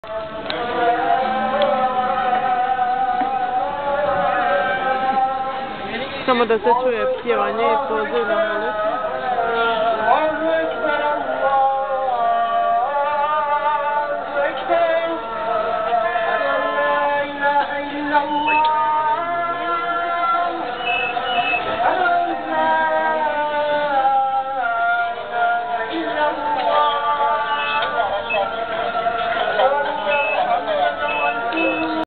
Samo da se čuje pjevanje i poziv na molitvu.